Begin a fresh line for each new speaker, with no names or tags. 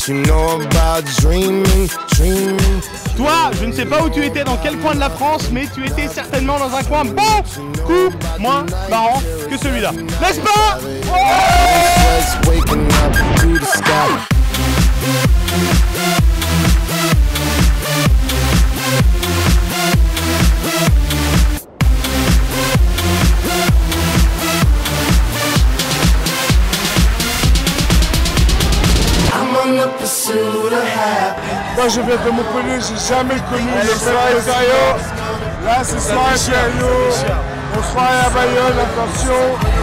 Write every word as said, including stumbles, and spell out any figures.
Toi, je ne sais pas où tu étais, dans quel coin de la France, mais tu étais certainement dans un coin beaucoup moins marrant que celui-là. N'est-ce pas?
Moi je viens de Montpellier, j'ai jamais connu le soirée sérieux. Là c'est soirée sérieux. On soirée à Bayonne, attention.